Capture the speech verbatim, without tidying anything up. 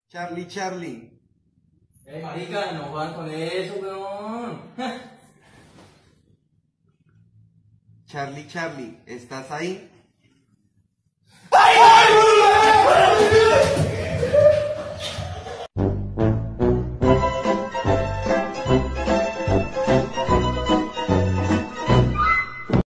Charlie, Charlie. Eh, marica, no juegan con eso, weón. Charlie, Charlie, ¿estás ahí?